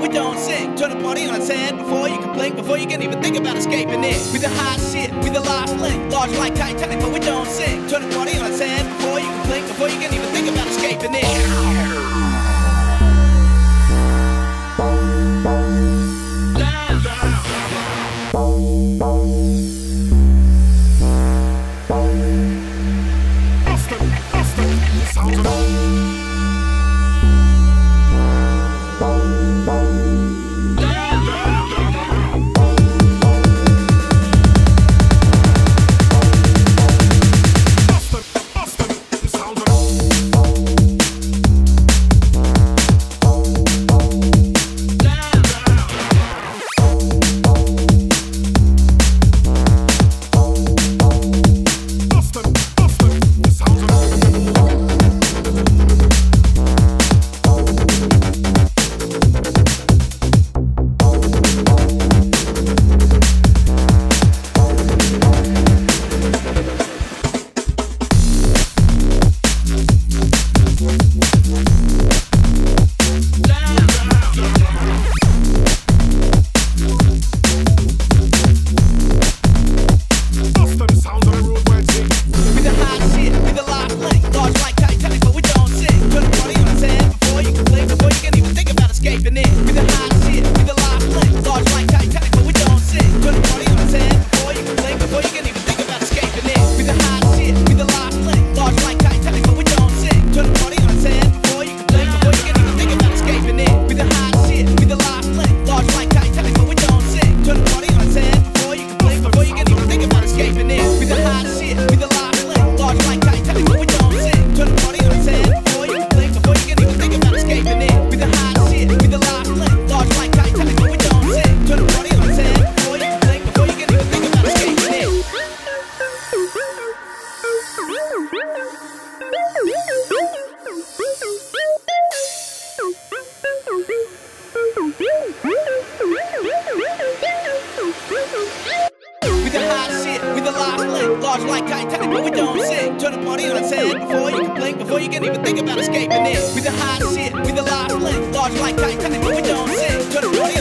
we don't sing. Turn the party on its head before you can blink, before you can even think about escaping it. We the hot shit, we the lost link, large like Titanic, but we don't sing. Turn the party on its head before you can blink, before you can even think about escaping it. Large like Titanic, but we don't sing. Turn the party on its head before you can blink, before you can even think about escaping it. We the hot shit, we the lost link. Large like Titanic, but we don't sing. Turn the party